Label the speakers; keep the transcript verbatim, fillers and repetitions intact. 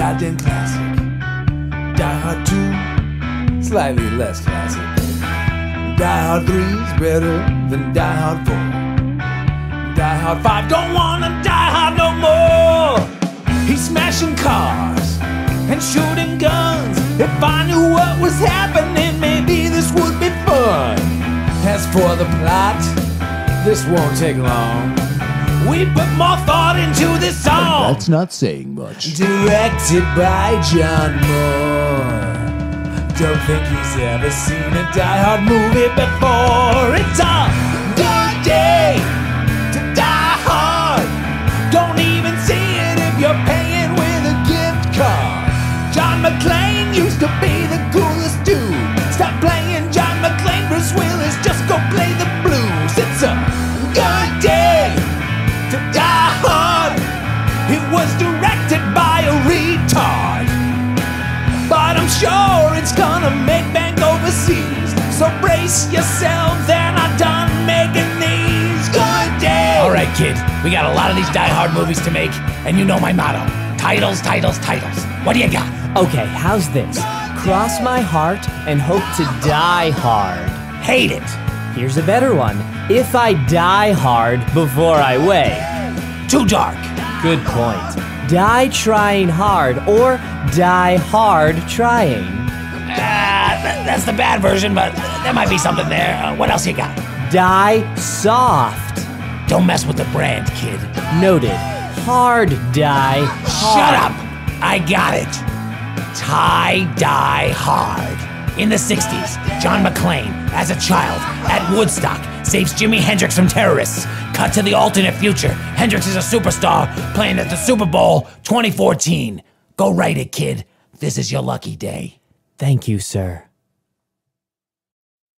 Speaker 1: goddamn classic. Die Hard two, slightly less classic. Die Hard three's better than Die Hard four. Die Hard five, don't wanna die hard no more. He's smashing cars and shooting guns. If I knew what was happening, maybe this would be fun. As for the plot, this won't take long. We put more thought into this song.
Speaker 2: That's not saying much.
Speaker 1: Directed by John Moore. Don't think he's ever seen a Die Hard movie before. It's a good day to die hard. Don't even see it if you're paying with a gift card. John McClane used to be the coolest dude. Stop playing John McClane, Bruce Willis, just go play the blues. It's a good day to die hard. It was directed by a retard, but I'm sure it's gonna make bank overseas. So brace yourselves, they're not done making these. Good day.
Speaker 3: All right, kid, we got a lot of these Die Hard movies to make, and you know my motto. Titles, titles, titles. What do you got?
Speaker 4: Okay, how's this? Cross my heart and hope to die hard.
Speaker 3: Hate it.
Speaker 4: Here's a better one. If I die hard before I weigh.
Speaker 3: Too dark.
Speaker 4: Good point. Die trying hard or die hard trying.
Speaker 3: Uh, th- that's the bad version, but there might be something there. Uh, what else you got?
Speaker 4: Die soft.
Speaker 3: Don't mess with the brand, kid.
Speaker 4: Noted. Hard die hard.
Speaker 3: Shut up! I got it. Tie-dye hard. In the sixties, John McClane, as a child, at Woodstock, saves Jimi Hendrix from terrorists. Cut to the alternate future. Hendrix is a superstar playing at the Super Bowl twenty fourteen. Go write it, kid. This is your lucky day.
Speaker 4: Thank you, sir.